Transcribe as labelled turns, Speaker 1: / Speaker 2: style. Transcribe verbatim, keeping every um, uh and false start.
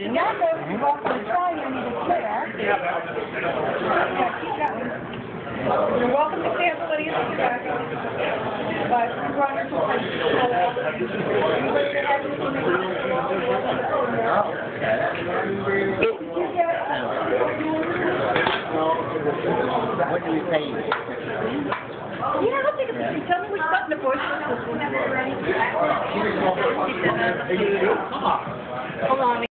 Speaker 1: didn't you?
Speaker 2: Yeah, so if you walk on the trail, you need a chair.
Speaker 1: Yeah.
Speaker 2: Yeah, keep going.
Speaker 1: You're welcome to cancel any of the tobacco, but you run into a
Speaker 3: What do we pay you?
Speaker 1: Yeah, I'll take a picture. Tell me which button to push. Hold on.